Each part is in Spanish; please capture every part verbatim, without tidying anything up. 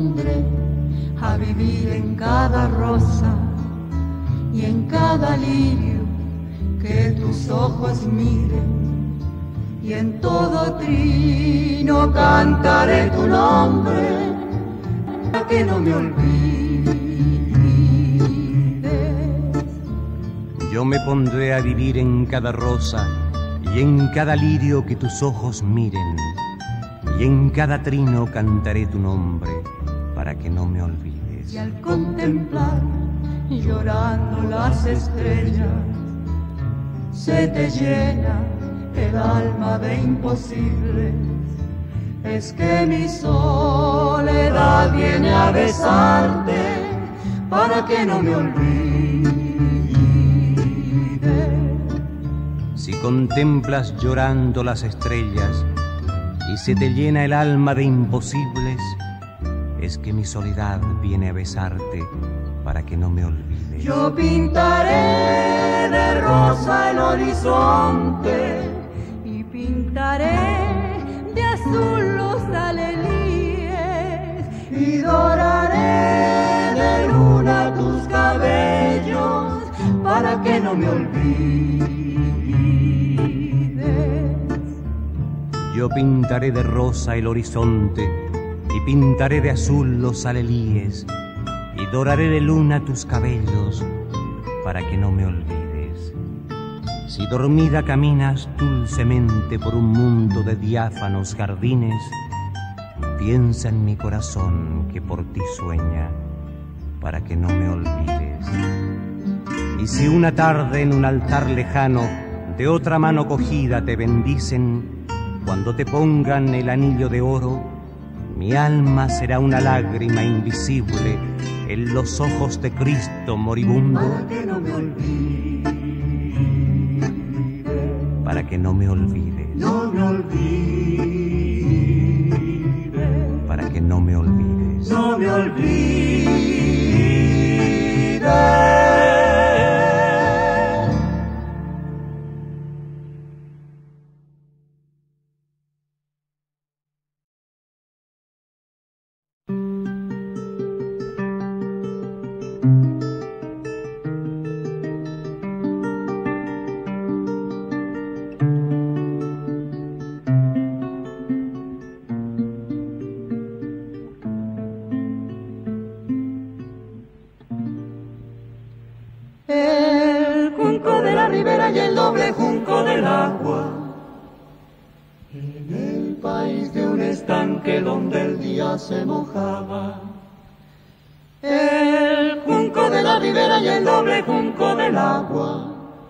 pondré a vivir en cada rosa y en cada lirio que tus ojos miren, y en todo trino cantaré tu nombre para que no me olvides. Yo me pondré a vivir en cada rosa y en cada lirio que tus ojos miren, y en cada trino cantaré tu nombre para que no me olvides. Y al contemplar llorando las estrellas, se te llena el alma de imposibles. Es que mi soledad viene a besarte para que no me olvides. Si contemplas llorando las estrellas y se te llena el alma de imposibles, es que mi soledad viene a besarte para que no me olvides. Yo pintaré de rosa el horizonte y pintaré de azul los alelíes y doraré de luna tus cabellos para que no me olvides. Yo pintaré de rosa el horizonte y pintaré de azul los alelíes y doraré de luna tus cabellos para que no me olvides. Si dormida caminas dulcemente por un mundo de diáfanos jardines, piensa en mi corazón que por ti sueña para que no me olvides. Y si una tarde en un altar lejano de otra mano cogida te bendicen, cuando te pongan el anillo de oro, mi alma será una lágrima invisible en los ojos de Cristo moribundo, para que no me olvides, para que no me olvides, no me olvides, para que no me olvides, no me olvides. El junco de la ribera y el doble junco del agua, en el país de un estanque donde el día se mojaba. El junco de la ribera y el doble junco del agua,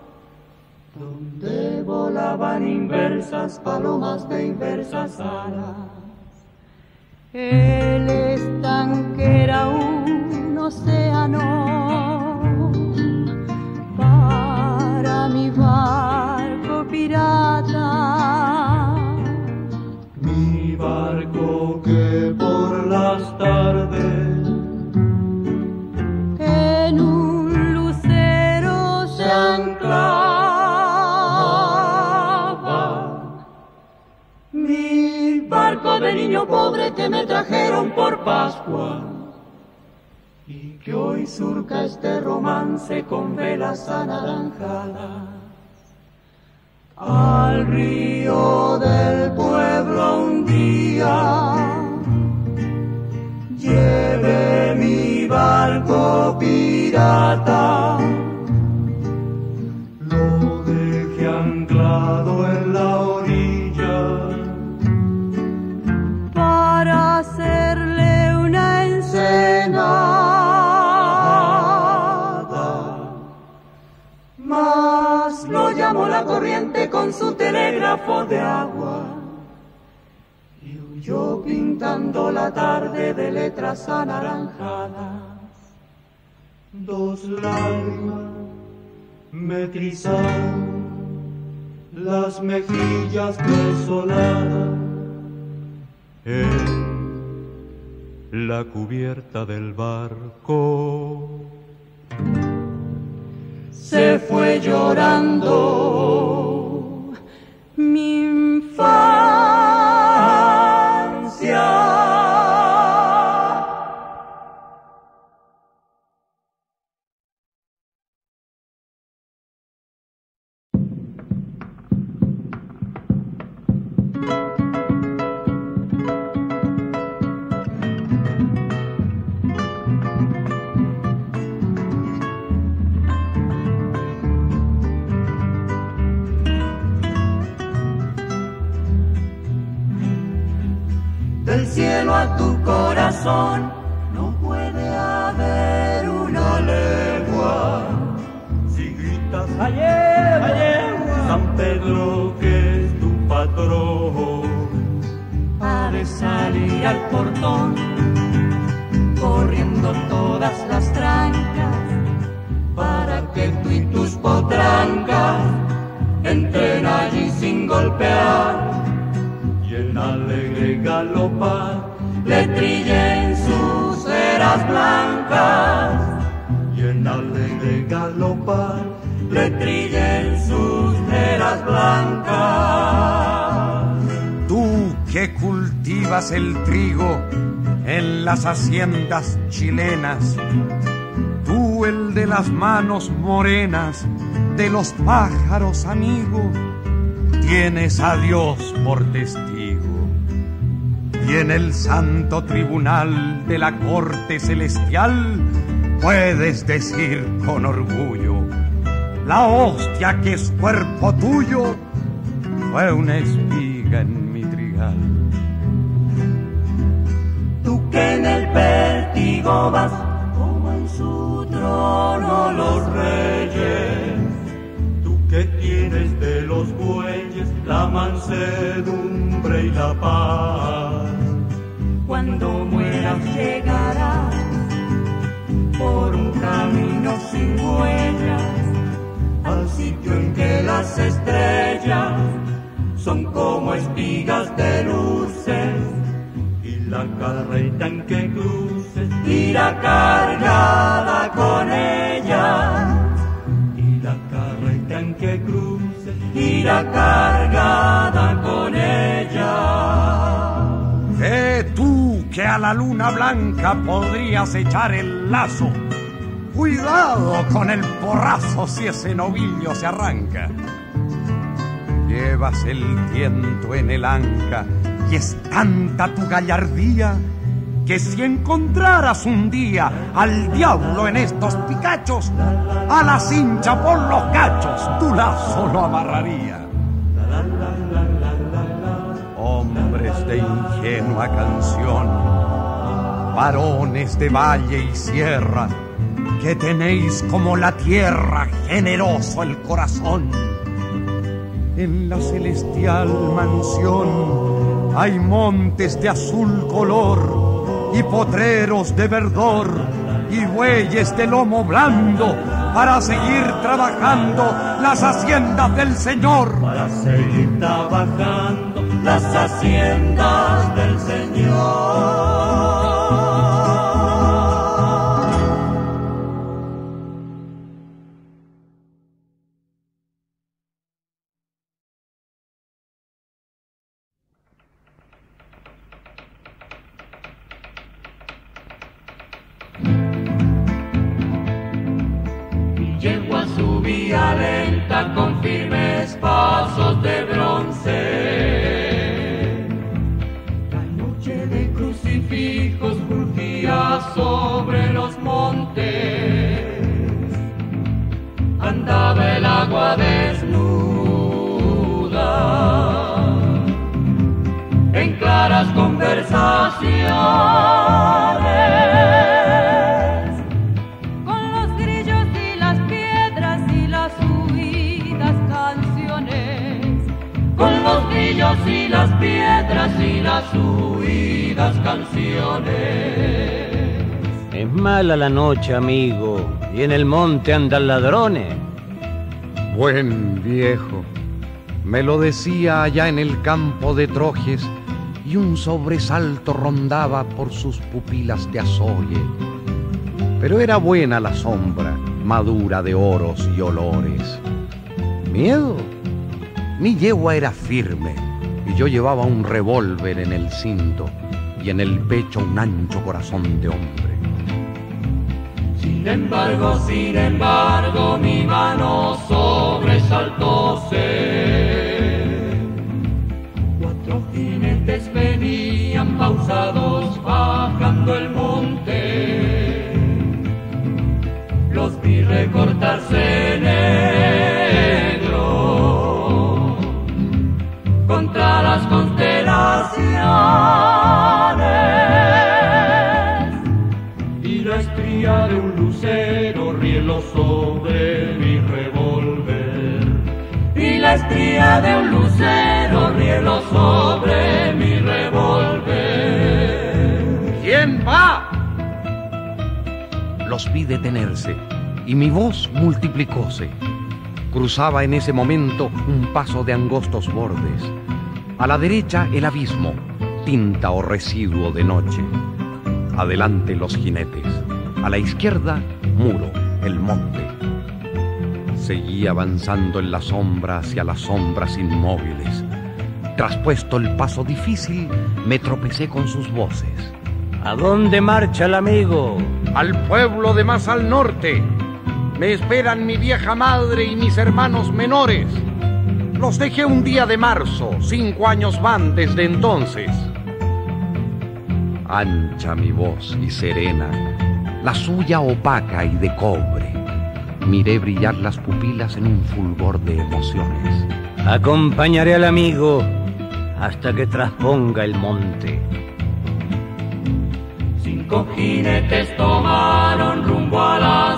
donde volaban inversas palomas de inversas alas. El estanque era un océano para mi barco pirata, mi barco que por las tardes en un lucero se anclaba, mi barco de niño pobre que me trajeron por Pascua y que hoy surca este romance con velas anaranjadas. Al río del pueblo un día llevé mi barco pirata, lo dejé anclado en la orilla para hacerle una ensenada, mas lo llamó la corriente con su telégrafo de agua y huyó pintando la tarde de letras anaranjadas. dos lágrimas me trizaron las mejillas desoladas en la cubierta del barco. Se fue llorando mi infancia. cielo a tu corazón. No puede haber una legua si gritas ayer, ayer, San Pedro que es tu patrón. Ha de salir al portón, corriendo todas las trancas, para que tú y tus potrancas entren allí sin golpear, y en alegre galopar le trillen sus eras blancas, y en alegre galopar le trillen sus eras blancas. Tú que cultivas el trigo en las haciendas chilenas, tú el de las manos morenas, de los pájaros amigo, tienes a Dios por testigo. Y en el santo tribunal de la corte celestial puedes decir con orgullo: la hostia que es cuerpo tuyo fue una espiga en mi trigal. Tú que en el vértigo vas, como en su trono los reyes, tú que tienes de los bueyes la mansedumbre y la paz, cuando mueras llegarás por un camino sin huellas al sitio en que las estrellas son como espigas de luces, y la carreta en que cruces irá cargada con ellas, y la carreta en que cruces irá cargada con ellas. Eh, tú que a la luna blanca podrías echar el lazo, cuidado con el porrazo si ese novillo se arranca. Llevas el tiento en el anca y es tanta tu gallardía que si encontraras un día al diablo en estos picachos, a la cincha por los cachos tu lazo lo amarraría. Hombres de ingenua canción, varones de valle y sierra, que tenéis como la tierra generoso el corazón. En la celestial mansión hay montes de azul color y potreros de verdor y bueyes de lomo blando para seguir trabajando las haciendas del Señor. para seguir trabajando las haciendas del Señor. Yegua subía lenta con firmes pasos de bronce. La noche de crucifijos crujía sobre los montes. Andaba el agua desnuda en claras conversaciones. Con los grillos y las piedras y las huidas canciones. Es mala la noche, amigo, y en el monte andan ladrones. Buen viejo, me lo decía allá en el campo de Trojes, y un sobresalto rondaba por sus pupilas de azogue. Pero era buena la sombra, madura de oros y olores. ¿Miedo? Mi yegua era firme y yo llevaba un revólver en el cinto y en el pecho un ancho corazón de hombre. Sin embargo, sin embargo, mi mano sobresaltóse. Cuatro jinetes venían pausados bajando el monte. Los vi recortarse negro contra las constelaciones. la estría de un lucero rielo sobre mi revólver. ¿Quién va? Los vi detenerse y mi voz multiplicóse. Cruzaba en ese momento un paso de angostos bordes. A la derecha el abismo, tinta o residuo de noche. Adelante los jinetes. A la izquierda, muro, el monte. Seguí avanzando en la sombra hacia las sombras inmóviles. Traspuesto el paso difícil, me tropecé con sus voces. ¿A dónde marcha el amigo? Al pueblo de más al norte. Me esperan mi vieja madre y mis hermanos menores. Los dejé un día de marzo, cinco años van desde entonces. Ancha mi voz y serena, la suya opaca y de cobre. Miré brillar las pupilas en un fulgor de emociones. Acompañaré al amigo hasta que trasponga el monte. Cinco jinetes tomaron rumbo a las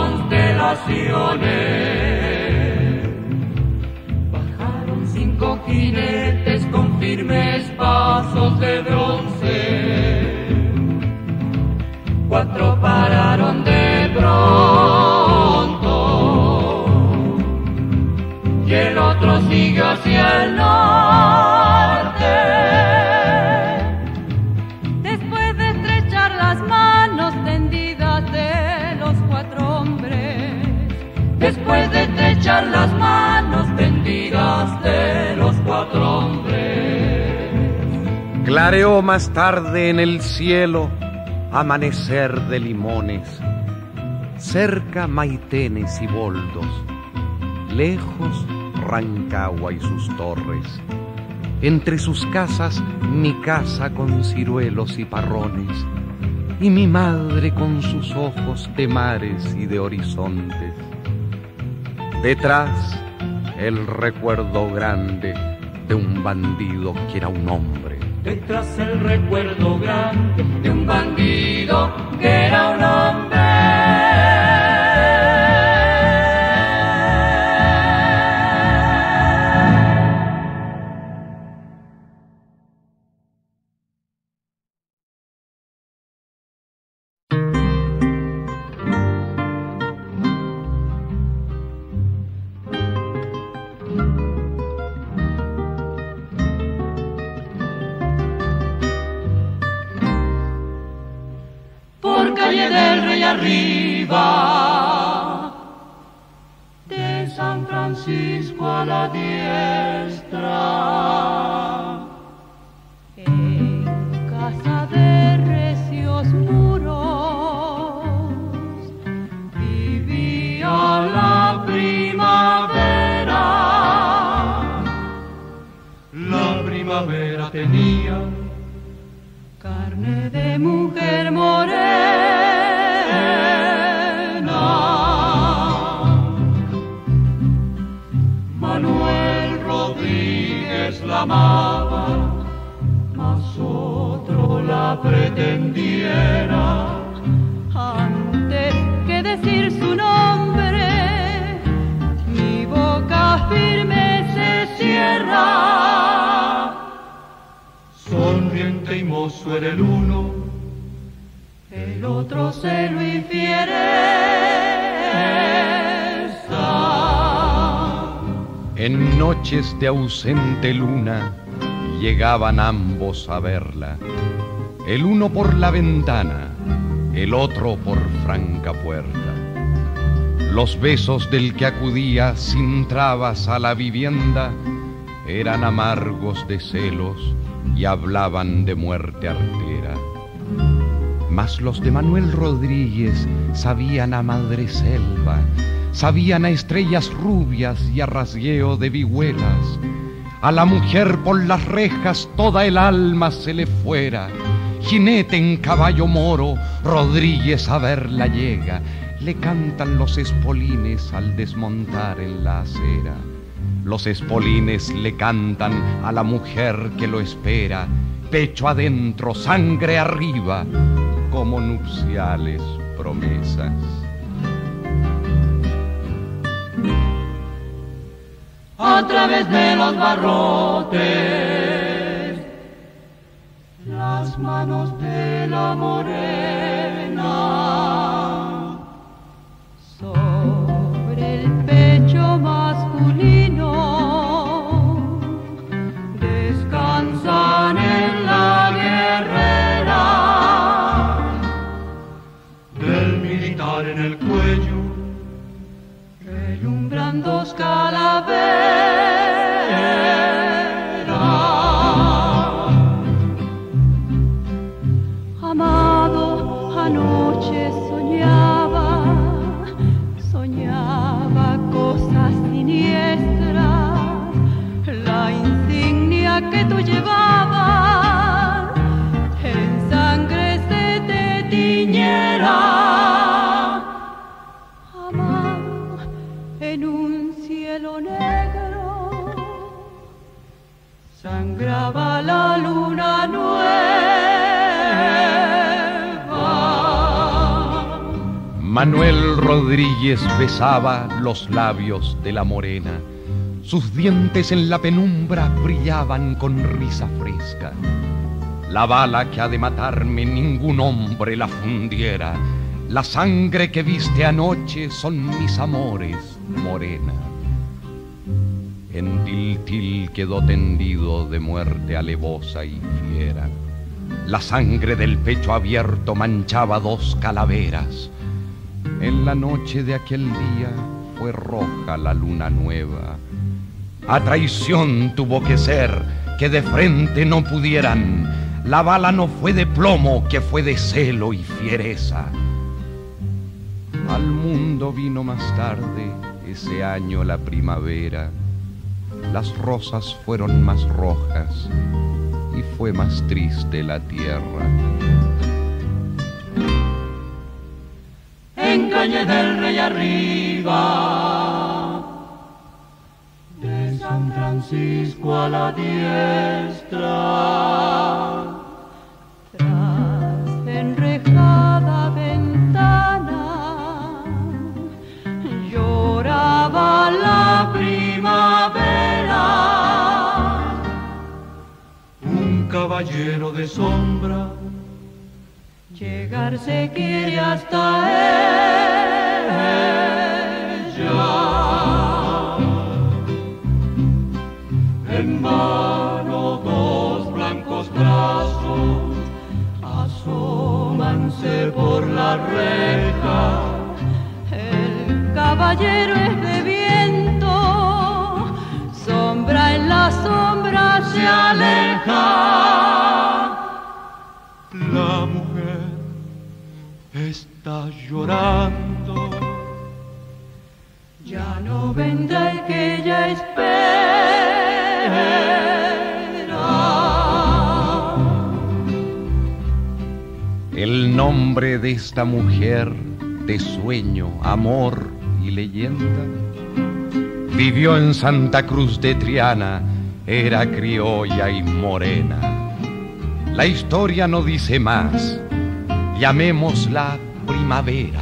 constelaciones. Bajaron cinco jinetes con firmes pasos de bronce. Cuatro pararon de pronto y el otro siguió hacia el norte. Después de estrechar las manos tendidas de los cuatro hombres, Después de estrechar las manos tendidas de los cuatro hombres. Clareó más tarde en el cielo amanecer de limones. Cerca Maitenes y Boldos, lejos Rancagua y sus torres. Entre sus casas mi casa con ciruelos y parrones, y mi madre con sus ojos de mares y de horizontes. Detrás el recuerdo grande de un bandido que era un hombre. Detrás el recuerdo grande de un bandido que era un hombre. Arriba de San Francisco a la diestra, en casa de recios muros, vivía la primavera. La primavera tenía carne de mujer morena. Manuel Rodríguez la amaba, mas otro la pretendiera. Antes que decir su nombre, mi boca firme se cierra. Sonriente y mozo era el uno, el otro celo y fiereza. En noches de ausente luna llegaban ambos a verla, el uno por la ventana, el otro por franca puerta. Los besos del que acudía sin trabas a la vivienda eran amargos de celos y hablaban de muerte artera. Mas los de Manuel Rodríguez sabían a madre selva, sabían a estrellas rubias y a rasgueo de vihuelas. A la mujer por las rejas toda el alma se le fuera. Jinete en caballo moro, Rodríguez a verla llega. Le cantan los espolines al desmontar en la acera. Los espolines le cantan a la mujer que lo espera. Pecho adentro, sangre arriba, como nupciales promesas. a través de los barrotes, las manos de la morena sobre el pecho masculino descansan en la guerrera del militar en el cuello relumbran dos calaveras. Amado, anoche soñaba, soñaba cosas siniestras, la insignia que tú llevabas en sangre se te tiñera. Amado, en un cielo negro sangraba la luna nueva. Manuel Rodríguez besaba los labios de la morena. Sus dientes en la penumbra brillaban con risa fresca. La bala que ha de matarme ningún hombre la fundiera. La sangre que viste anoche son mis amores, morena. En Tiltil quedó tendido de muerte alevosa y fiera. La sangre del pecho abierto manchaba dos calaveras. En la noche de aquel día fue roja la luna nueva. A traición tuvo que ser, que de frente no pudieran. La bala no fue de plomo, que fue de celo y fiereza. Al mundo vino más tarde, ese año la primavera. Las rosas fueron más rojas y fue más triste la tierra. En calle del Rey arriba, de San Francisco a la diestra, tras enrejada ventana, lloraba la primavera. Un caballero de sombra llegar se quiere hasta ella. En vano dos blancos brazos asómanse por la reja. El caballero es de viento, sombra en la sombra se aleja. La mujer está llorando, ya no vendrá el que ella espera. El nombre de esta mujer, de sueño, amor y leyenda, vivió en Santa Cruz de Triana, era criolla y morena. La historia no dice más, llamémosla primavera.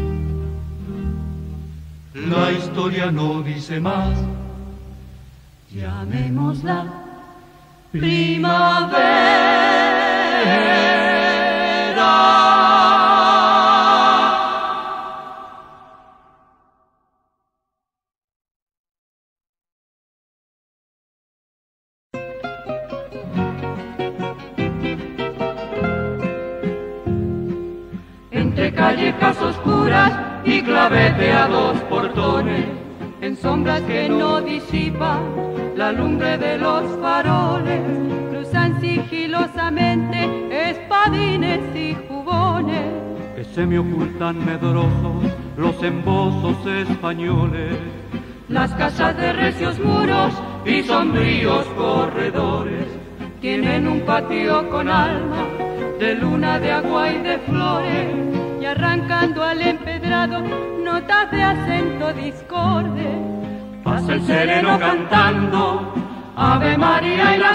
La historia no dice más, llamémosla primavera. Entre callejas oscuras y claveteados portones, en sombras que no disipan la lumbre de los faroles, cruzan sigilosamente espadines y jubones que se me ocultan medrosos los embozos españoles. Las casas de recios muros y sombríos corredores tienen un patio con alma de luna, de agua y de flores, y arrancando al empedrado notas de acento discorde. Pasa el sereno cantando Ave María y las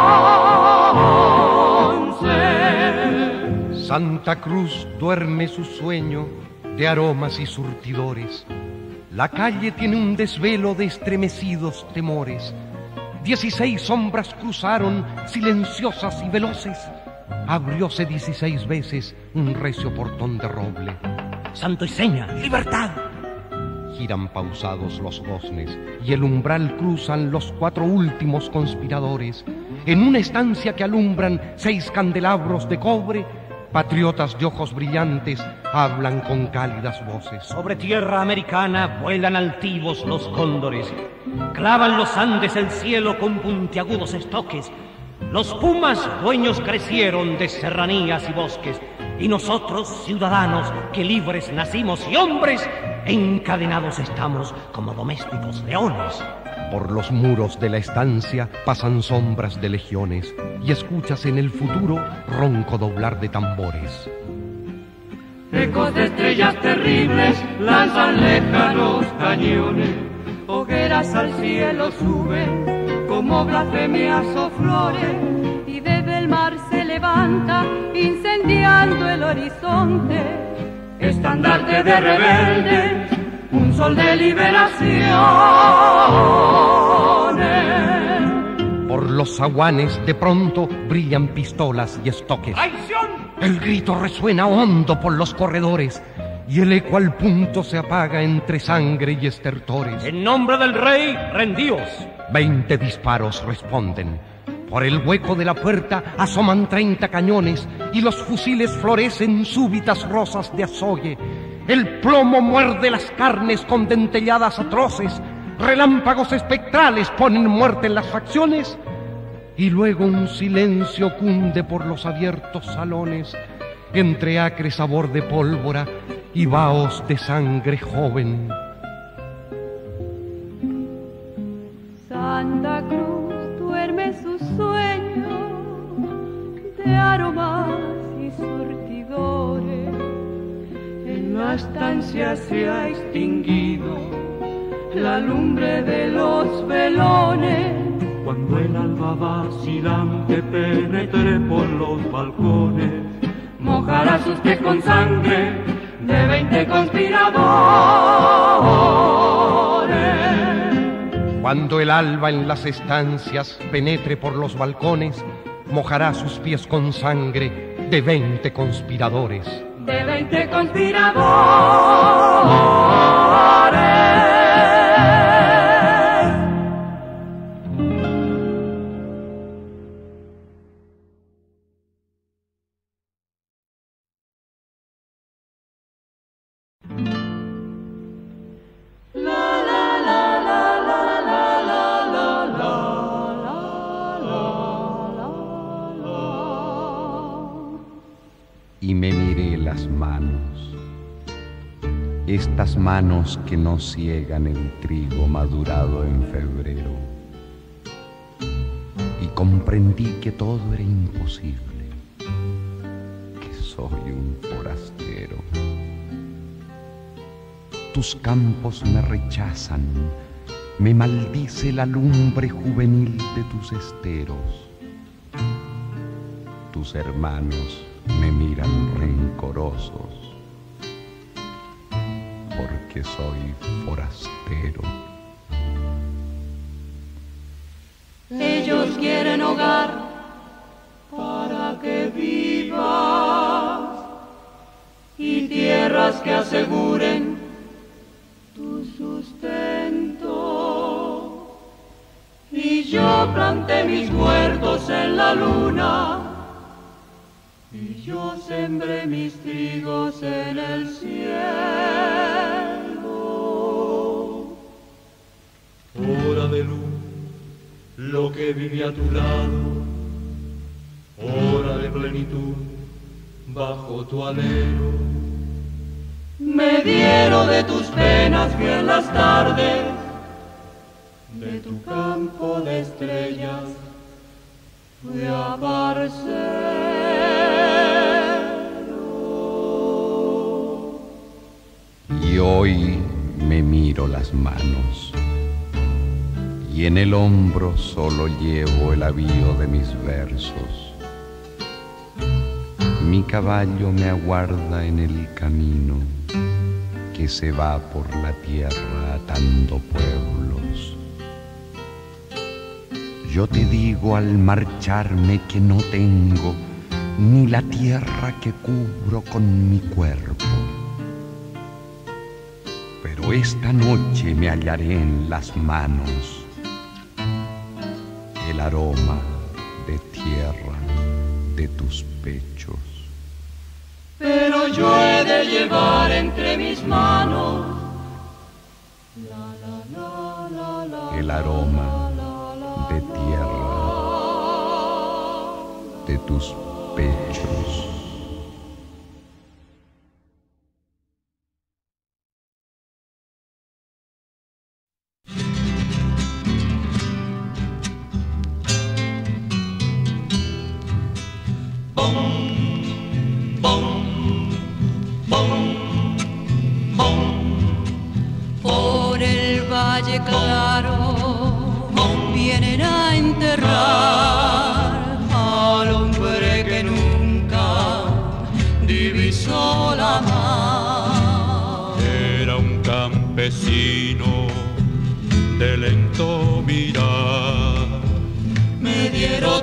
once. Santa Cruz duerme su sueño de aromas y surtidores. La calle tiene un desvelo de estremecidos temores. Dieciséis sombras cruzaron, silenciosas y veloces. Abrióse dieciséis veces un recio portón de roble. Santo y seña, libertad. Giran pausados los goznes y el umbral cruzan los cuatro últimos conspiradores. En una estancia que alumbran seis candelabros de cobre, patriotas de ojos brillantes hablan con cálidas voces. Sobre tierra americana vuelan altivos los cóndores. Clavan los Andes el cielo con puntiagudos estoques. Los pumas dueños crecieron de serranías y bosques. Y nosotros, ciudadanos, que libres nacimos y hombres, encadenados estamos como domésticos leones. Por los muros de la estancia pasan sombras de legiones y escuchas en el futuro ronco doblar de tambores. Ecos de estrellas terribles lanzan lejanos cañones, hogueras al cielo suben como blasfemias o flores, y desde el mar se levanta incendiando el horizonte, estandarte de rebeldes, un sol de liberación. Por los zaguanes de pronto brillan pistolas y estoques. ¡Traición! El grito resuena hondo por los corredores y el eco al punto se apaga entre sangre y estertores. En nombre del rey, rendíos. Veinte disparos responden. Por el hueco de la puerta asoman treinta cañones y los fusiles florecen súbitas rosas de azogue. El plomo muerde las carnes con dentelladas atroces. Relámpagos espectrales ponen muerte en las facciones. Y luego un silencio cunde por los abiertos salones, entre acre sabor de pólvora y vaos de sangre joven. Santa Cruz duerme su sueño de aromas y surtidores. En la estancia se ha extinguido la lumbre de los velones. Cuando el alba vacilante penetre por los balcones, mojará sus pies con sangre de veinte conspiradores. Cuando el alba en las estancias penetre por los balcones, mojará sus pies con sangre de veinte conspiradores. De veinte conspiradores. Y me miré las manos, estas manos que no ciegan el trigo madurado en febrero, y comprendí que todo era imposible, que soy un forastero. Tus campos me rechazan, me maldice la lumbre juvenil de tus esteros. Tus hermanos me miran rencorosos, porque soy forastero. Ellos quieren hogar para que vivas y tierras que aseguren tu sustento. Y yo planté mis huertos en la luna, y yo sembré mis trigos en el cielo. Hora de luz, lo que vive a tu lado, hora de plenitud, bajo tu alero. Me dieron de tus penas, fui en las tardes, de tu campo de estrellas, fui a parcero. Y hoy me miro las manos, y en el hombro solo llevo el avío de mis versos. Mi caballo me aguarda en el camino que se va por la tierra matando pueblos. Yo te digo al marcharme que no tengo ni la tierra que cubro con mi cuerpo. Pero esta noche me hallaré en las manos el aroma de tierra de tus pechos. Pero yo he de llevar entre mis manos el aroma de tierra de tus pechos. Por el valle claro vienen a enterrar al hombre que nunca divisó la mar. Era un campesino de lento mirar, Mediero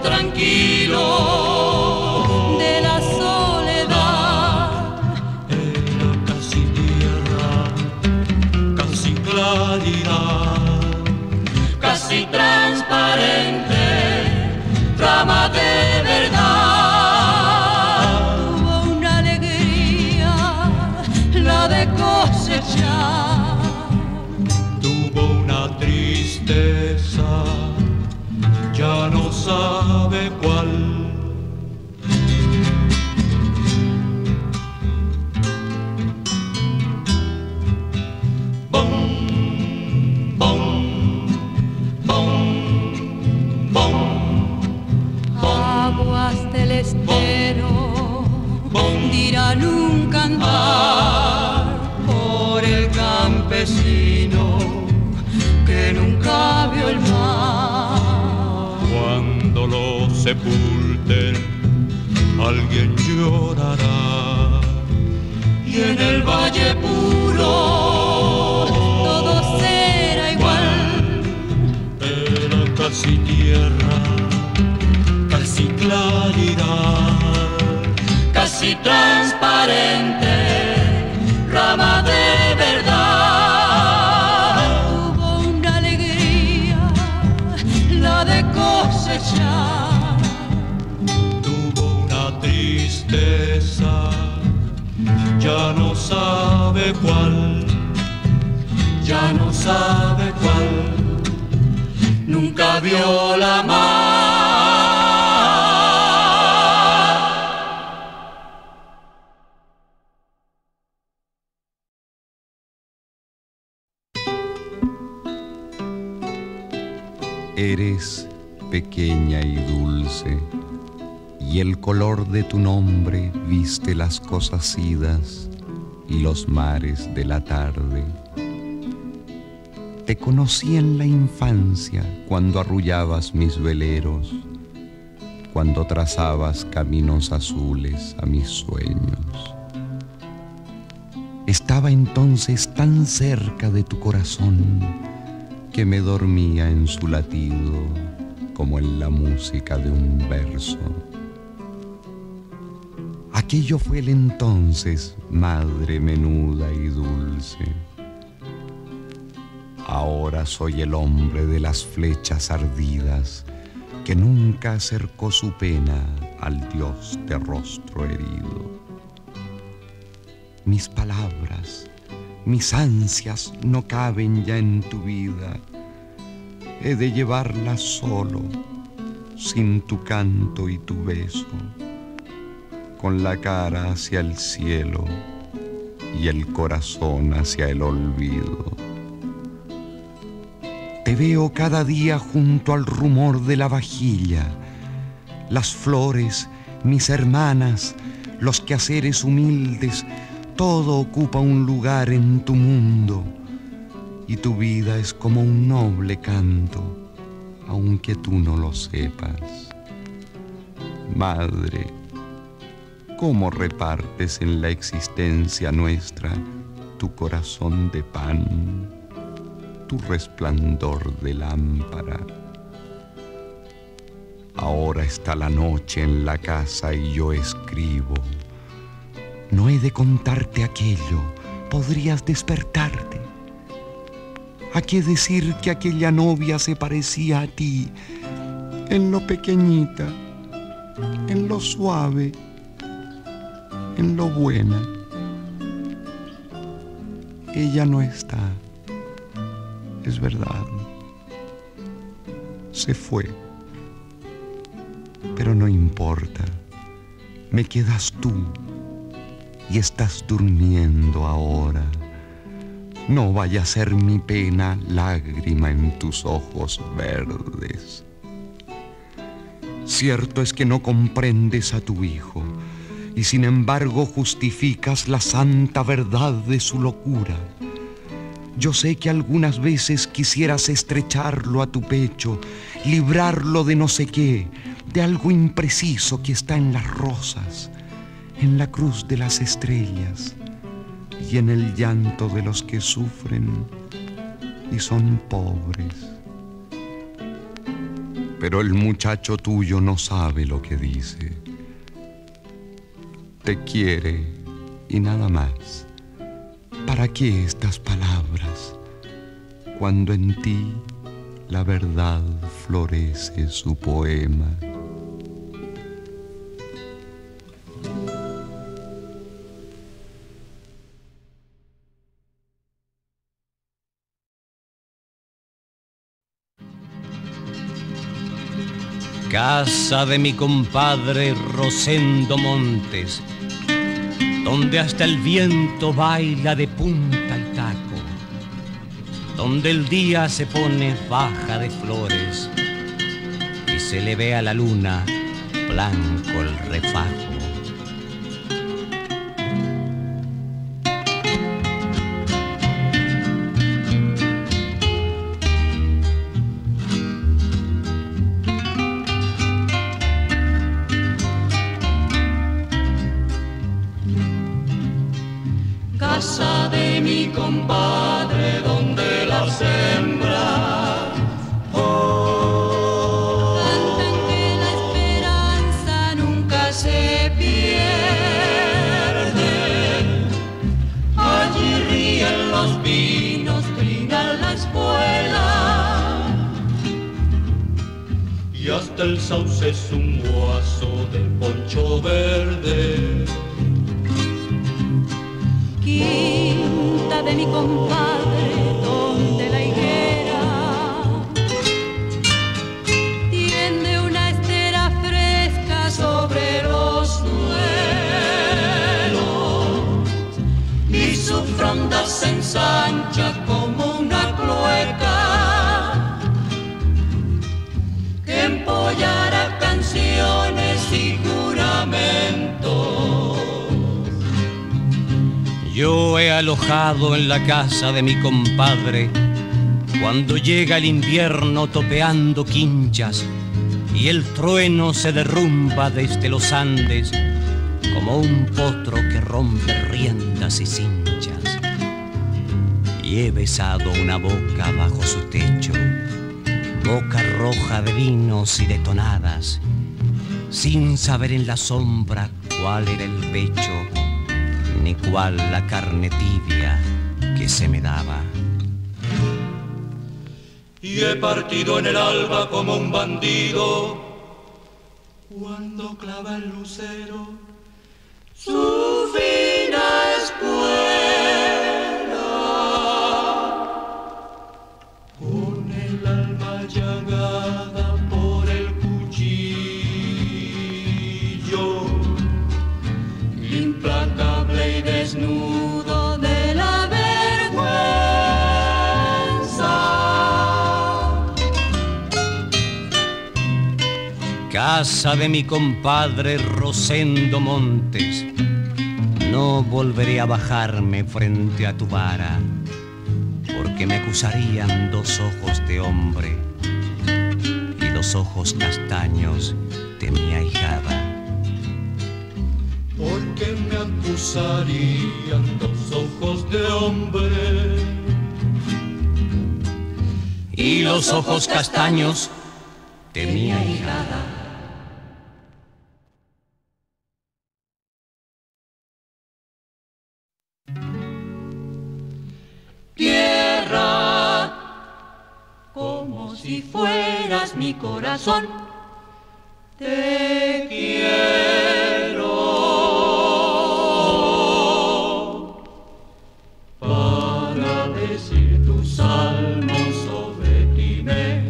tranquilo de la soledad. era casi tierra, casi claridad, Casi transparente, rama de verdad. Tuvo una alegría, la de cosechar. tuvo una tristeza, ya no sabe cuál. Bom, bom, bom, bom, Aguas del estero dirán un cantar por el campesino que nunca vio el mar. cuando lo sepulten, alguien llorará. Y en el valle puro todo será igual. Era casi tierra, casi claridad, Casi transparente, rama de verdad. Tuvo una alegría, la de cosechar. tuvo una tristeza, ya no sabe cuál, Ya no sabe cuál, nunca vio la mar. Eres pequeña y dulce, y el color de tu nombre viste las cosas idas y los mares de la tarde. Te conocí en la infancia cuando arrullabas mis veleros, cuando trazabas caminos azules a mis sueños. Estaba entonces tan cerca de tu corazón que me dormía en su latido como en la música de un verso. Aquello fue el entonces, madre menuda y dulce. Ahora soy el hombre de las flechas ardidas que nunca acercó su pena al Dios de rostro herido. Mis palabras, mis ansias no caben ya en tu vida. He de llevarlas solo, sin tu canto y tu beso, con la cara hacia el cielo y el corazón hacia el olvido. Te veo cada día junto al rumor de la vajilla, las flores, mis hermanas, los quehaceres humildes, todo ocupa un lugar en tu mundo, y tu vida es como un noble canto, aunque tú no lo sepas. Madre, ¿cómo repartes en la existencia nuestra tu corazón de pan? tu resplandor de lámpara. Ahora está la noche en la casa y yo escribo. No he de contarte aquello, podrías despertarte. ¿A qué decir que aquella novia se parecía a ti en lo pequeñita, en lo suave, en lo buena? Ella no está, es verdad, se fue, pero no importa, me quedas tú y estás durmiendo ahora. No vaya a ser mi pena lágrima en tus ojos verdes. Cierto es que no comprendes a tu hijo y sin embargo justificas la santa verdad de su locura. Yo sé que algunas veces quisieras estrecharlo a tu pecho, librarlo de no sé qué, de algo impreciso que está en las rosas, en la cruz de las estrellas y en el llanto de los que sufren y son pobres. Pero el muchacho tuyo no sabe lo que dice. Te quiere y nada más. ¿Para qué estas palabras cuando en ti la verdad florece su poema? Casa de mi compadre Rosendo Montes, donde hasta el viento baila de punta y taco, donde el día se pone faja de flores y se le ve a la luna blanco el refajo. Casa de mi compadre donde las hembras oh, cantan que la esperanza nunca se pierde. Allí ríen los vinos, trina la espuela y hasta el sauce es un guaso de poncho verde. Quinta de mi compadre donde la higuera tiende una estera fresca sobre los suelos Y su fronda se ensancha como una cloaca que empollará canciones y juramentos. Yo he alojado en la casa de mi compadre cuando llega el invierno topeando quinchas y el trueno se derrumba desde los Andes como un potro que rompe riendas y cinchas. Y he besado una boca bajo su techo, boca roja de vinos y de tonadas, sin saber en la sombra cuál era el pecho ni cuál la carne tibia que se me daba. Y he partido en el alba como un bandido cuando clava el lucero su fina espuela, con el alma llagada por el cuchillo, implacable y desnudo de la vergüenza. Casa de mi compadre Rosendo Montes, no volveré a bajarme frente a tu vara, porque me acusarían dos ojos de hombre y dos ojos castaños de mi ahijada. Porque me acusarían dos ojos de hombre y los ojos castaños de mi ahijada. Tierra, como si fueras mi corazón, te quiero. Para decir tus salmos sobre ti me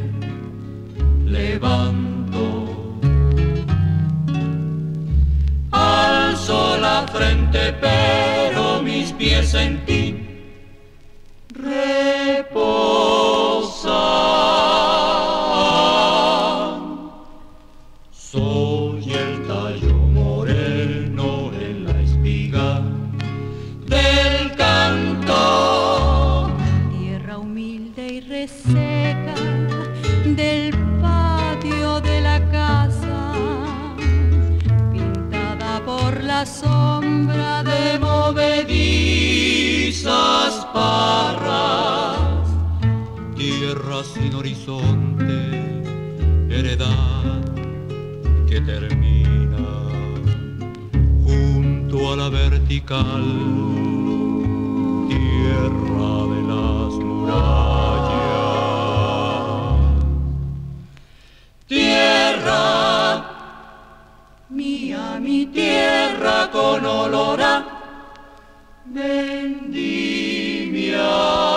levanto. Alzo la frente, pero mis pies en ti reposan. Soy el tallo moreno en la espiga del canto, tierra humilde y reseca del patio de la casa, pintada por la sombra de movedizas parras. Tierra sin horizonte, heredad que termina junto a la vertical, tierra de las murallas. Tierra mía, mi tierra con olor a vendimia,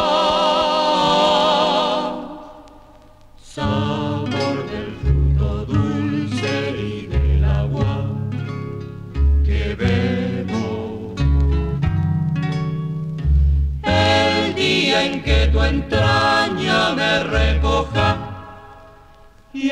sabor del fruto dulce y del agua que bebo. El día en que tu entraña me recoja y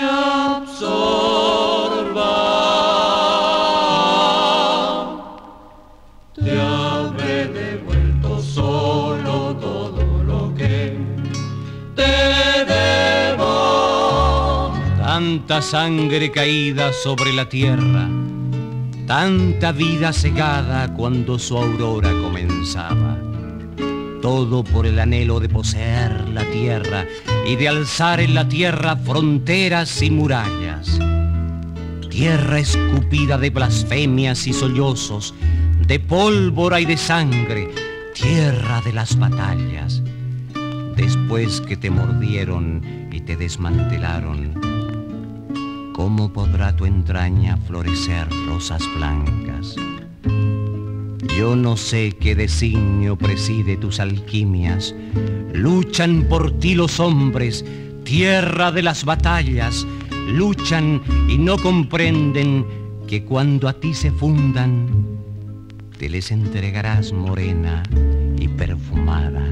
absorba, te habré devuelto solo todo lo que te debo. Tanta sangre caída sobre la tierra, tanta vida cegada cuando su aurora comenzaba. Todo por el anhelo de poseer la tierra y de alzar en la tierra fronteras y murallas. Tierra escupida de blasfemias y sollozos, de pólvora y de sangre, tierra de las batallas. Después que te mordieron y te desmantelaron, ¿cómo podrá tu entraña florecer rosas blancas? Yo no sé qué designio preside tus alquimias. Luchan por ti los hombres, tierra de las batallas. Luchan y no comprenden que cuando a ti se fundan, te les entregarás morena y perfumada.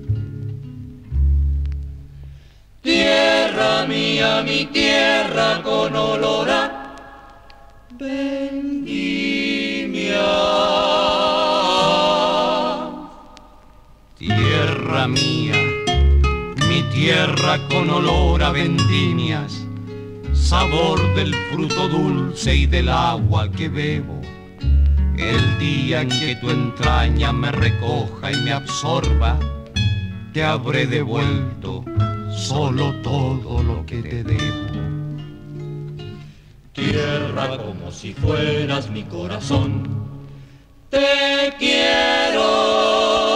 Tierra mía, mi tierra con olor a vendimia. Tierra mía, mi tierra con olor a vendimias, sabor del fruto dulce y del agua que bebo. El día en que tu entraña me recoja y me absorba, te habré devuelto solo todo lo que te debo. Tierra como si fueras mi corazón, te quiero.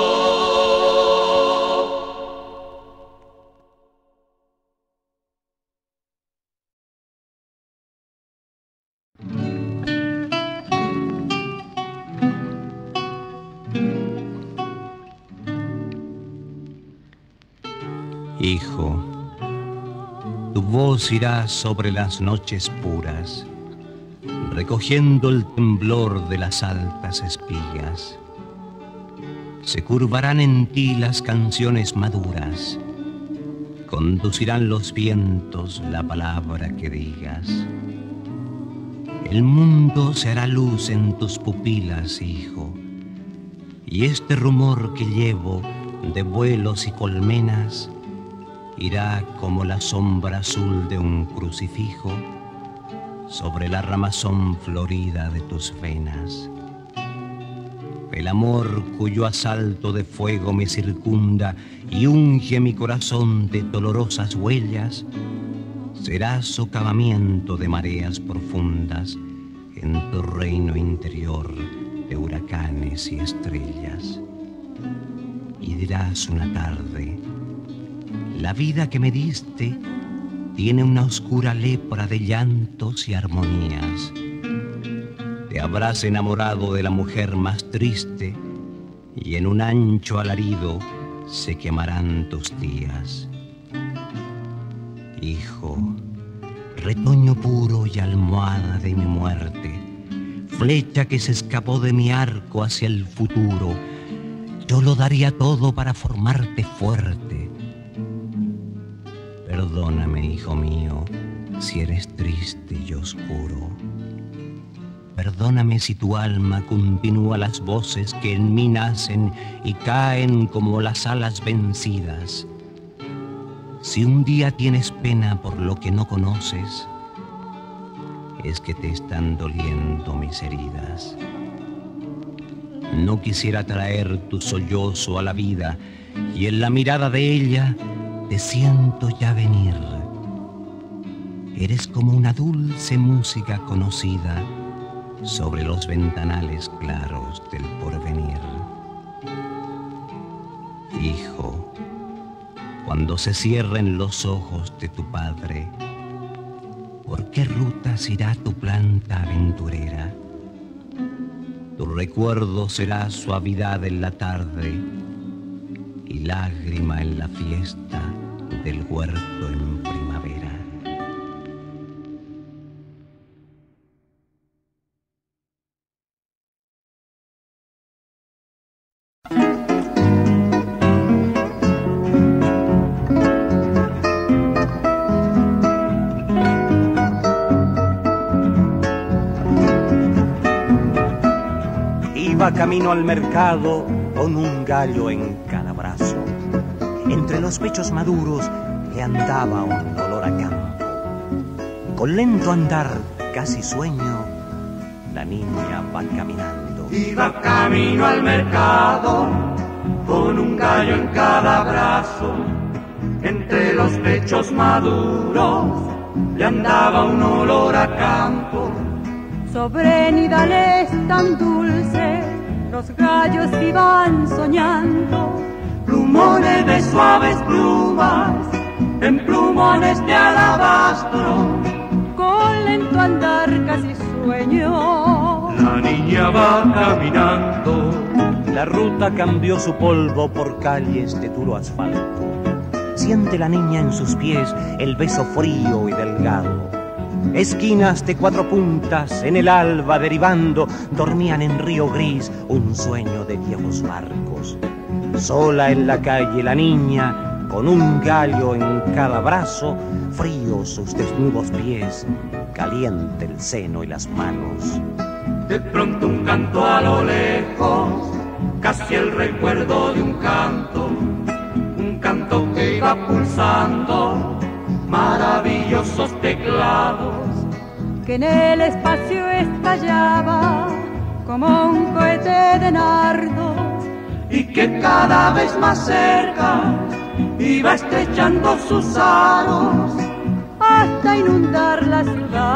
Hijo, tu voz irá sobre las noches puras, recogiendo el temblor de las altas espigas. Se curvarán en ti las canciones maduras, conducirán los vientos la palabra que digas. El mundo se hará luz en tus pupilas, hijo, y este rumor que llevo de vuelos y colmenas irá como la sombra azul de un crucifijo sobre la ramazón florida de tus venas. El amor cuyo asalto de fuego me circunda y unge mi corazón de dolorosas huellas, será socavamiento de mareas profundas en tu reino interior de huracanes y estrellas. Y dirás una tarde: la vida que me diste tiene una oscura lepra de llantos y armonías. Te habrás enamorado de la mujer más triste y en un ancho alarido se quemarán tus días. Hijo, retoño puro y almohada de mi muerte, flecha que se escapó de mi arco hacia el futuro, yo lo daría todo para formarte fuerte. Perdóname, hijo mío, si eres triste y oscuro. Perdóname si tu alma continúa las voces que en mí nacen y caen como las alas vencidas. Si un día tienes pena por lo que no conoces, es que te están doliendo mis heridas. No quisiera traer tu sollozo a la vida y en la mirada de ella te siento ya venir. Eres como una dulce música conocida sobre los ventanales claros del porvenir. Hijo, cuando se cierren los ojos de tu padre, ¿por qué rutas irá tu planta aventurera? Tu recuerdo será suavidad en la tarde y lágrima en la fiesta del huerto en primavera. Iba camino al mercado con un gallo en cada brazo. Entre los pechos maduros le andaba un olor a campo. Con lento andar, casi sueño, la niña va caminando. Iba camino al mercado con un gallo en cada brazo. Entre los pechos maduros le andaba un olor a campo. Sobre nidales tan dulces los gallos iban soñando, Plumones de suaves plumas en plumones de alabastro. con lento andar casi sueño. La niña va caminando. La ruta cambió su polvo por calles de duro asfalto. Siente la niña en sus pies el beso frío y delgado. Esquinas de cuatro puntas en el alba derivando dormían en río gris un sueño de viejos barcos. Sola en la calle la niña, con un gallo en cada brazo, fríos sus desnudos pies, caliente el seno y las manos. De pronto un canto a lo lejos, casi el recuerdo de un canto, un canto que iba pulsando maravillosos teclados, que en el espacio estallaba como un cohete de nardos, y que cada vez más cerca iba estrechando sus aros hasta inundar la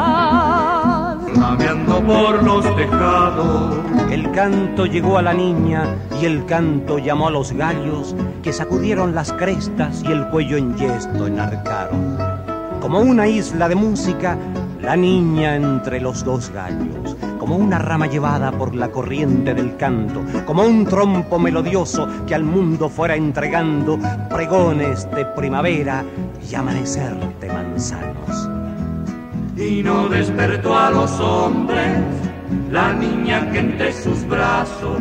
ciudad. flameando por los tejados. El canto llegó a la niña y el canto llamó a los gallos, que sacudieron las crestas y el cuello en yesto enarcaron. Como una isla de música, la niña entre los dos gallos, como una rama llevada por la corriente del canto, como un trompo melodioso que al mundo fuera entregando pregones de primavera y amanecer de manzanos. Y no despertó a los hombres la niña que entre sus brazos,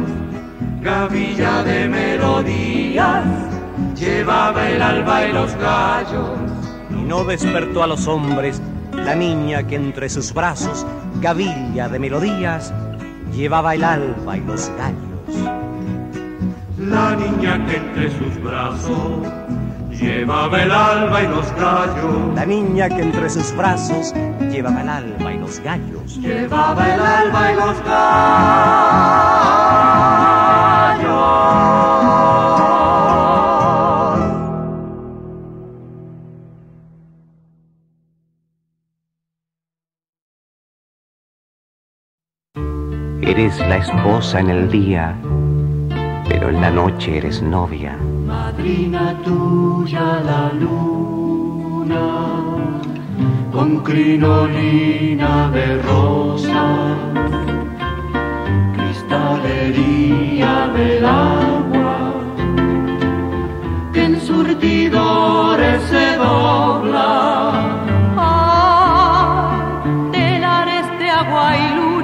gavilla de melodías, llevaba el alba y los gallos. Y no despertó a los hombres la niña que entre sus brazos, gavilla de melodías, llevaba el alba y los gallos. La niña que entre sus brazos llevaba el alba y los gallos. La niña que entre sus brazos llevaba el alba y los gallos. Llevaba el alba y los gallos. Eres la esposa en el día, pero en la noche eres novia. Madrina tuya la luna, con crinolina de rosa, cristalería del agua, que en surtidores se dobla. Ah, telares de agua y luna,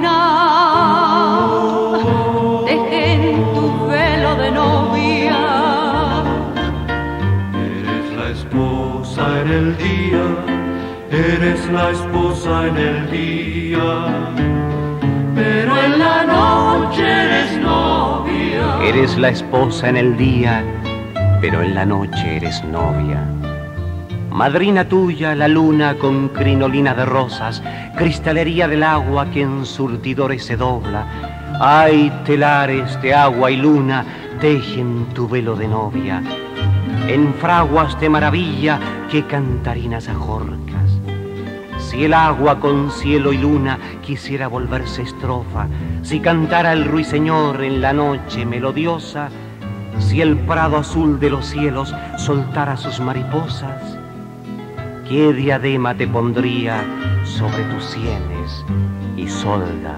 En el día, eres la esposa en el día, pero en la noche eres novia. Eres la esposa en el día, pero en la noche eres novia. Madrina tuya la luna con crinolina de rosas, cristalería del agua que en surtidores se dobla. Ay, telares de agua y luna tejen tu velo de novia. En fraguas de maravilla que cantarinas ajorcas. Si el agua con cielo y luna quisiera volverse estrofa, si cantara el ruiseñor en la noche melodiosa, si el prado azul de los cielos soltara sus mariposas, ¿qué diadema te pondría sobre tus sienes, Isolda?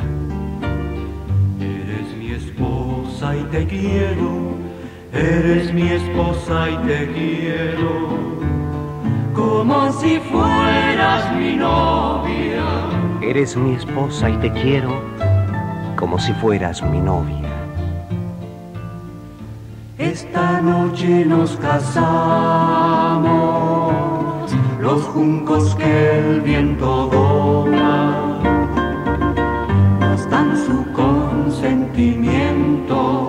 Eres mi esposa y te quiero. Eres mi esposa y te quiero, como si fueras mi novia. Eres mi esposa y te quiero, como si fueras mi novia. Esta noche nos casamos, los juncos que el viento dobla nos dan su consentimiento.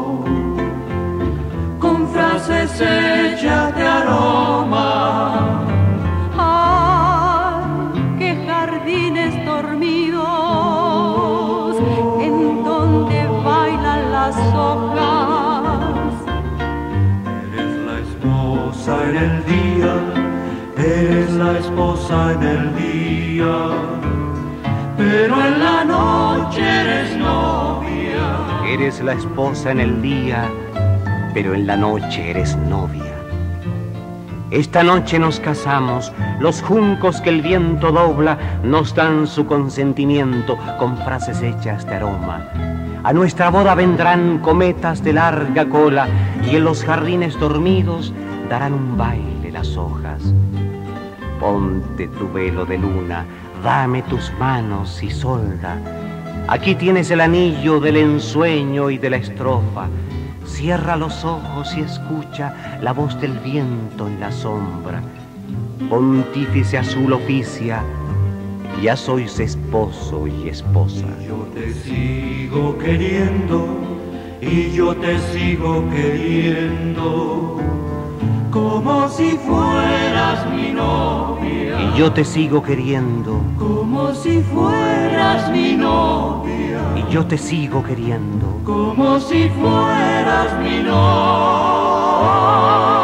Frases hechas de aroma. Ay, qué jardines dormidos en donde bailan las hojas. Eres la esposa en el día, eres la esposa en el día, pero en la noche eres novia. Eres la esposa en el día, pero en la noche eres novia. Esta noche nos casamos, los juncos que el viento dobla nos dan su consentimiento con frases hechas de aroma. A nuestra boda vendrán cometas de larga cola y en los jardines dormidos darán un baile las hojas. Ponte tu velo de luna, dame tus manos, Isolda. Aquí tienes el anillo del ensueño y de la estrofa. Cierra los ojos y escucha la voz del viento en la sombra. Pontífice azul oficia, ya sois esposo y esposa. Yo te sigo queriendo y yo te sigo queriendo, como si fueras mi novia. Y yo te sigo queriendo, como si fueras mi novia. Y yo te sigo queriendo, como si fueras mi novia.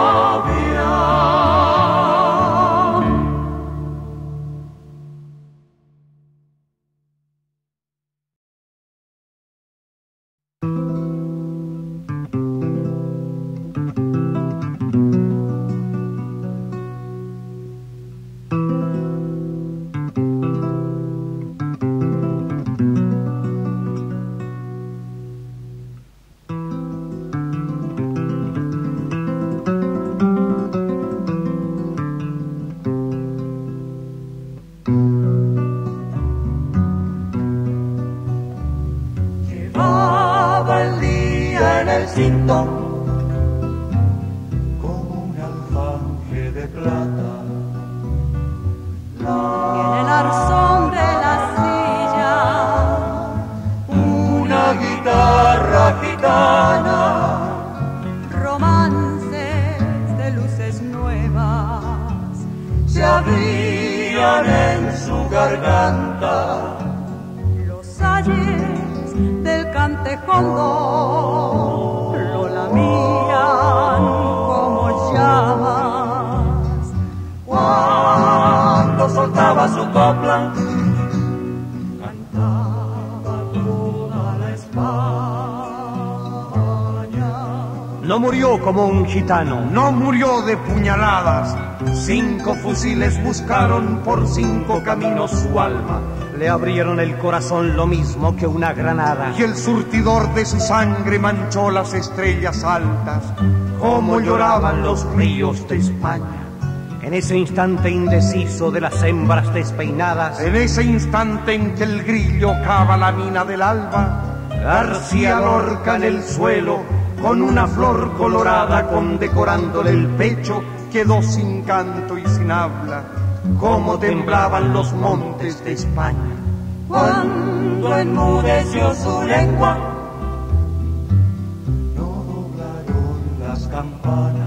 cinto como un alfanje de plata. y en el arzón de la silla Una guitarra gitana, romances de luces nuevas. en su garganta. Los ayes del Cantejondo lo lamían como llamas. Cuando soltaba su copla, no murió como un gitano, no murió de puñaladas. Cinco fusiles buscaron por cinco caminos su alma. le abrieron el corazón lo mismo que una granada. Y el surtidor de su sangre manchó las estrellas altas, como lloraban los ríos de España. En ese instante indeciso de las hembras despeinadas, en ese instante en que el grillo cava la mina del alba, García Lorca en el suelo, con una flor colorada condecorándole el pecho, quedó sin canto y sin habla, como temblaban los montes de España. Cuando enmudeció su lengua, no doblaron las campanas.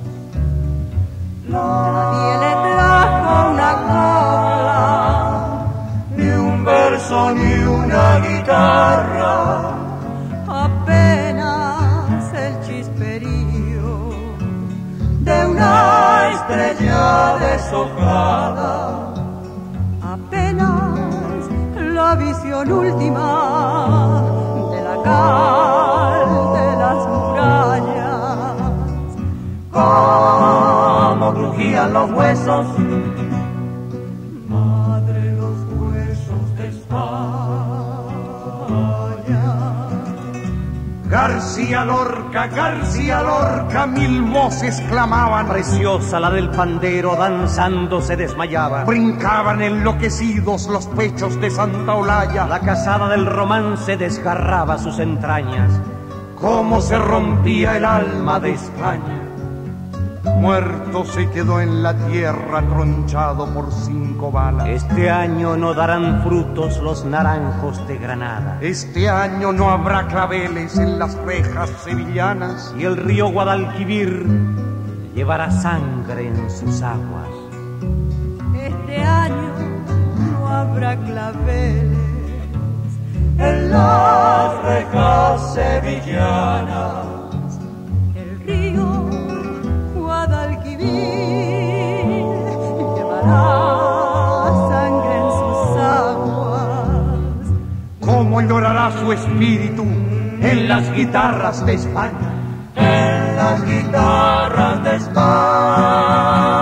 Nadie le trajo una copla, ni un verso, ni una guitarra. apenas el chisperío De una estrella deshojada, apenas la visión última de la cal de las murallas. como crujían los huesos, Madre, los huesos de España. García Lorca, García Lorca, mil voces clamaban. preciosa la del pandero, danzando se desmayaba. Brincaban enloquecidos los pechos de Santa Olalla. La casada del romance desgarraba sus entrañas. Cómo se rompía el alma de España. Muerto se quedó en la tierra, tronchado por cinco balas. Este año no darán frutos los naranjos de Granada. Este año no habrá claveles en las rejas sevillanas. Y el río Guadalquivir llevará sangre en sus aguas. Este año no habrá claveles en las rejas sevillanas. el río Guadalquivir llevará sangre en sus aguas. Cómo llorará su espíritu en las guitarras de España. En las guitarras de España.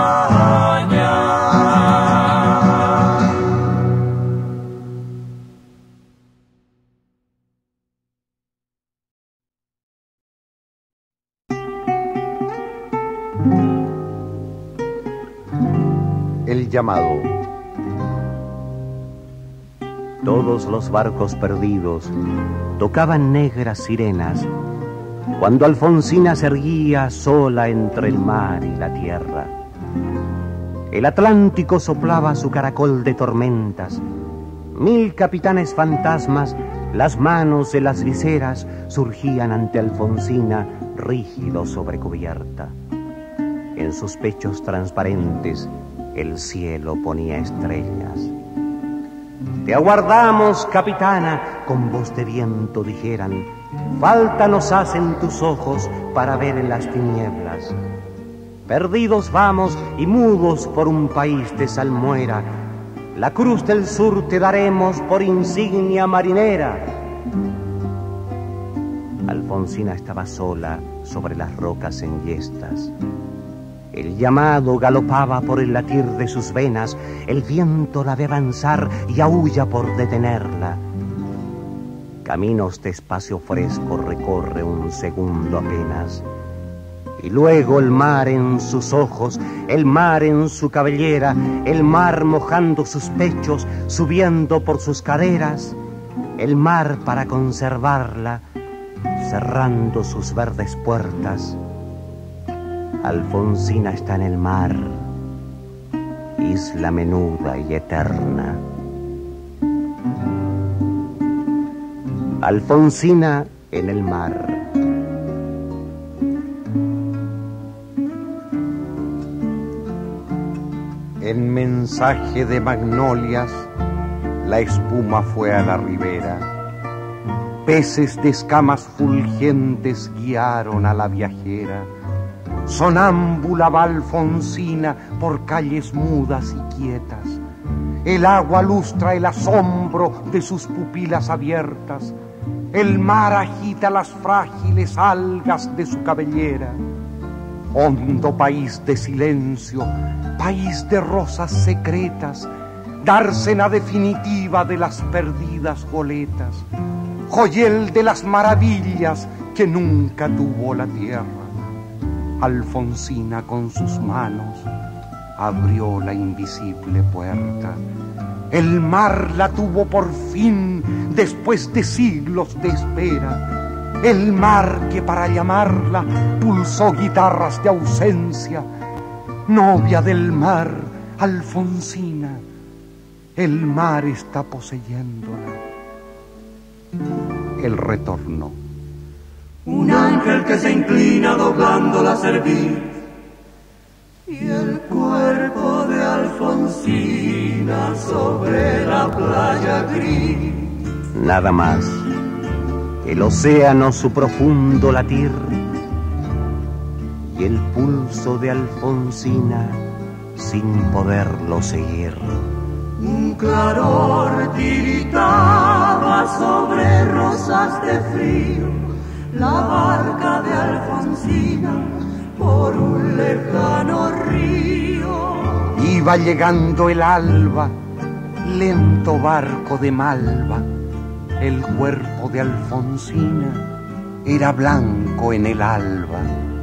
El llamado. Todos los barcos perdidos tocaban negras sirenas cuando Alfonsina se erguía sola entre el mar y la tierra. El Atlántico soplaba su caracol de tormentas. Mil capitanes fantasmas, las manos de las viseras, surgían ante Alfonsina rígidos sobre cubierta. En sus pechos transparentes el cielo ponía estrellas. Te aguardamos, capitana, con voz de viento dijeran. Falta nos hacen tus ojos para ver en las tinieblas. Perdidos vamos y mudos por un país de salmuera. La cruz del sur te daremos por insignia marinera. Alfonsina estaba sola sobre las rocas enhiestas. El llamado galopaba por el latir de sus venas, el viento la ve avanzar y aúlla por detenerla. Caminos de espacio fresco recorre un segundo apenas, y luego el mar en sus ojos, el mar en su cabellera, el mar mojando sus pechos, subiendo por sus caderas, el mar para conservarla, cerrando sus verdes puertas. Alfonsina está en el mar, isla menuda y eterna. Alfonsina en el mar. En mensaje de magnolias, la espuma fue a la ribera. Peces de escamas fulgentes guiaron a la viajera. Sonámbula va Alfonsina por calles mudas y quietas. El agua lustra el asombro de sus pupilas abiertas. El mar agita las frágiles algas de su cabellera. Hondo país de silencio, país de rosas secretas, dársena definitiva de las perdidas goletas, joyel de las maravillas que nunca tuvo la tierra. Alfonsina con sus manos abrió la invisible puerta. El mar la tuvo por fin después de siglos de espera. El mar que para llamarla pulsó guitarras de ausencia. Novia del mar, Alfonsina, el mar está poseyéndola. El retorno. Un ángel que se inclina doblando la cerviz y el cuerpo de Alfonsina sobre la playa gris. Nada más. El océano su profundo latir y el pulso de Alfonsina sin poderlo seguir. Un claror tiritaba sobre rosas de frío, la barca de Alfonsina por un lejano río. Iba llegando el alba, lento barco de malva. El cuerpo de Alfonsina era blanco en el alba.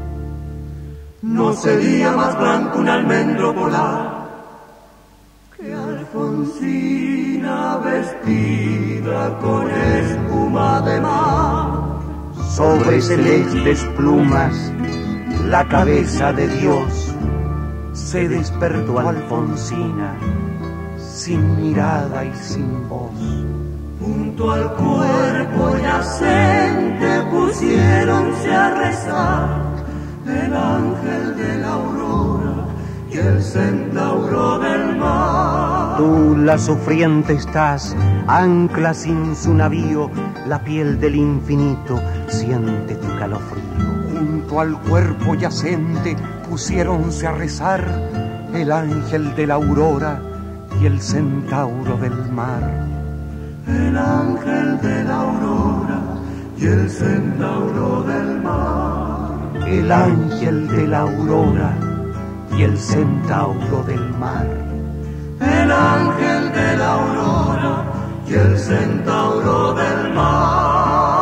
No sería más blanco un almendro polar que Alfonsina vestida con espuma de mar. Sobre celestes plumas, la cabeza de Dios, se despertó Alfonsina sin mirada y sin voz. Junto al cuerpo yacente pusiéronse a rezar el ángel de la aurora y el centauro del mar. Tú, la sufriente, estás, ancla sin su navío, la piel del infinito siente tu calofrío. Junto al cuerpo yacente pusiéronse a rezar el ángel de la aurora y el centauro del mar. El ángel de la aurora y el centauro del mar. El ángel de la aurora y el centauro del mar. El ángel de la aurora y el centauro del mar.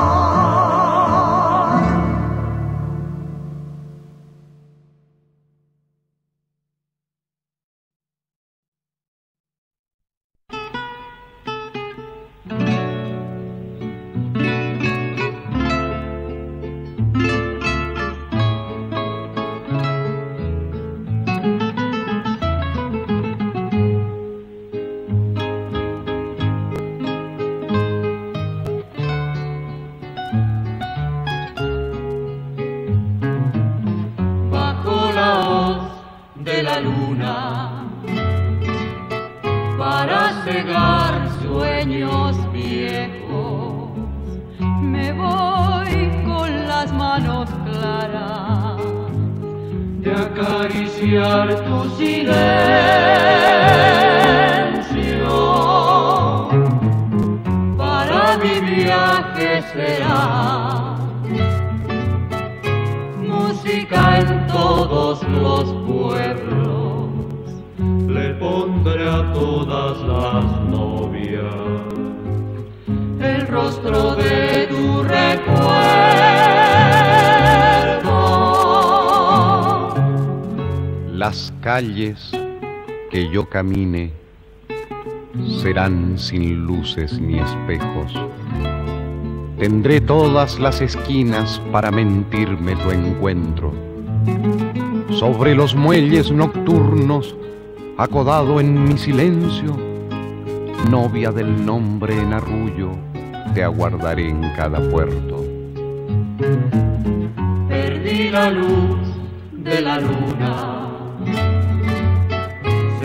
Tu silencio para mi viaje será música en todos los pueblos. Le pondré a todas las novias el rostro de tu recuerdo. Las calles que yo camine serán sin luces ni espejos. Tendré todas las esquinas para mentirme tu encuentro. Sobre los muelles nocturnos, acodado en mi silencio, novia del nombre en arrullo, te aguardaré en cada puerto. Perdí la luz de la luna,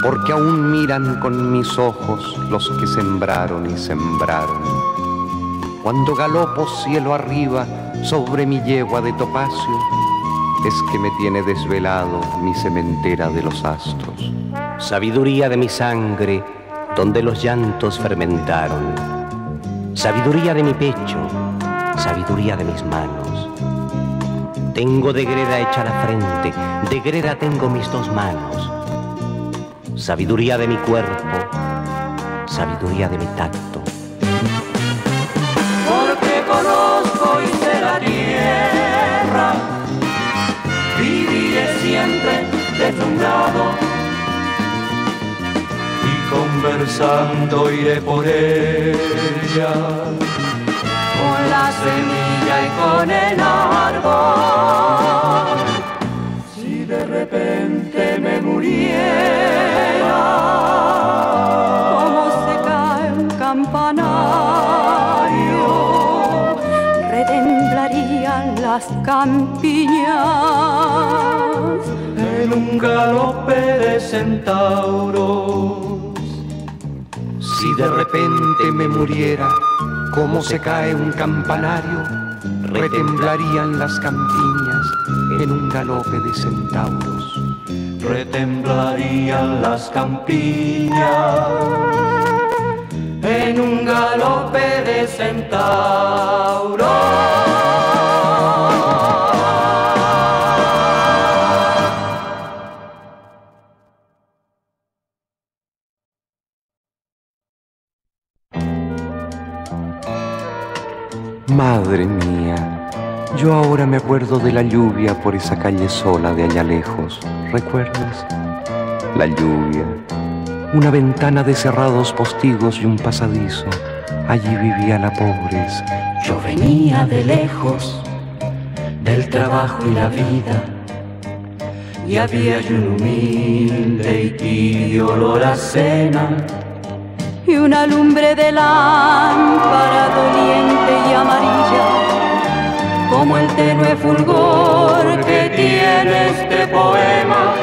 porque aún miran con mis ojos los que sembraron y sembraron. Cuando galopo cielo arriba sobre mi yegua de topacio, es que me tiene desvelado mi cementera de los astros. Sabiduría de mi sangre, donde los llantos fermentaron. Sabiduría de mi pecho, sabiduría de mis manos. Tengo de greda hecha la frente, de greda tengo mis dos manos. Sabiduría de mi cuerpo, sabiduría de mi tacto. Porque conozco y sé la tierra, viviré siempre deslumbrado, y conversando iré por ella, con la semilla y con el árbol. Si de repente me muriera, como se cae un campanario, retemblarían las campiñas en un galope de centauros. Si de repente me muriera, como se cae un campanario, retemblarían las campiñas en un galope de centauros. Retemblarían las campiñas en un galope de centauros. Madre mía, yo ahora me acuerdo de la lluvia por esa calle sola de allá lejos. ¿Recuerdas? La lluvia, una ventana de cerrados postigos y un pasadizo. Allí vivía la pobreza. Yo venía de lejos, del trabajo y la vida, y había un humilde y tibio olor a cena, y una lumbre de lámpara doliente y amarilla, como el tenue fulgor que tiene este poema.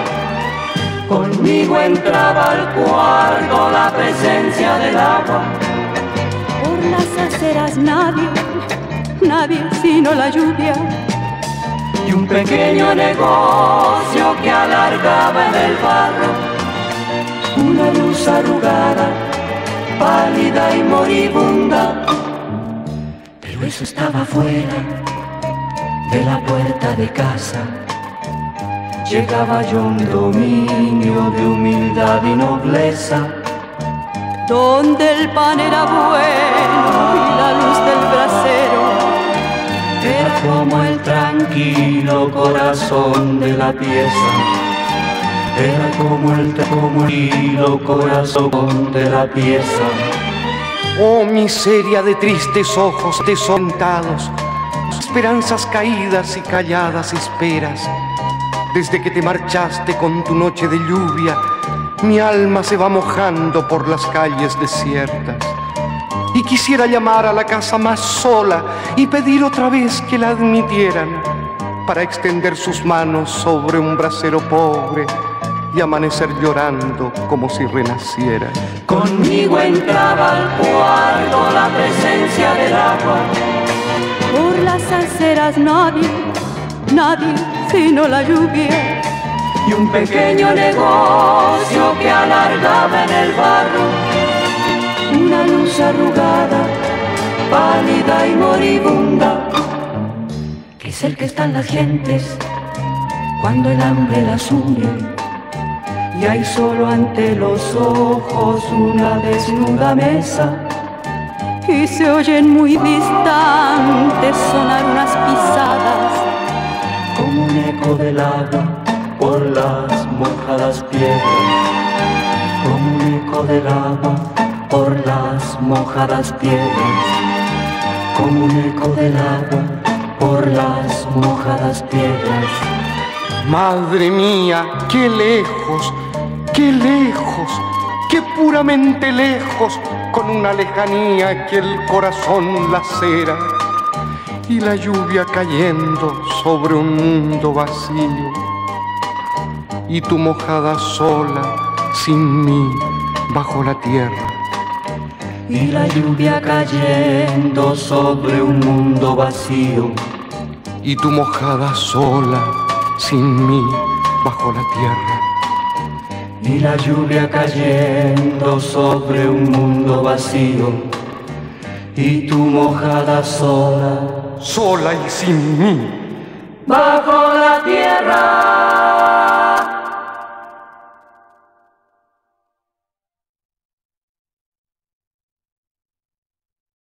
Conmigo entraba al cuarto la presencia del agua. Por las aceras nadie, nadie sino la lluvia, Y un pequeño negocio que alargaba en el barro una luz arrugada, pálida y moribunda. Pero eso estaba fuera de la puerta de casa. Llegaba yo a un dominio de humildad y nobleza, donde el pan era bueno y la luz del brasero era como el tranquilo corazón de la pieza. Era como el tranquilo corazón de la pieza. Oh, miseria de tristes ojos desorientados, esperanzas caídas y calladas esperas. Desde que te marchaste con tu noche de lluvia, mi alma se va mojando por las calles desiertas. Y quisiera llamar a la casa más sola y pedir otra vez que la admitieran, para extender sus manos sobre un brasero pobre y amanecer llorando como si renaciera. Conmigo entraba al cuarto la presencia del agua. por las aceras nadie, nadie sino la lluvia, Y un pequeño negocio que alargaba en el barro una luz arrugada, pálida y moribunda, que es el que están las gentes cuando el hambre las une y hay solo ante los ojos una desnuda mesa. y se oyen muy distantes sonar unas pisadas, Como un eco del agua por las mojadas piedras, como un eco del agua por las mojadas piedras, como un eco del agua por las mojadas piedras. Madre mía, qué lejos, qué lejos, qué puramente lejos, con una lejanía que el corazón lacera, y la lluvia cayendo sobre un mundo vacío, y tu mojada sola sin mí, bajo la tierra. Y la lluvia cayendo sobre un mundo vacío. Y tú mojada sola, sin mí, bajo la tierra. Y la lluvia cayendo sobre un mundo vacío. Y tú mojada sola, sola y sin mí, bajo la tierra.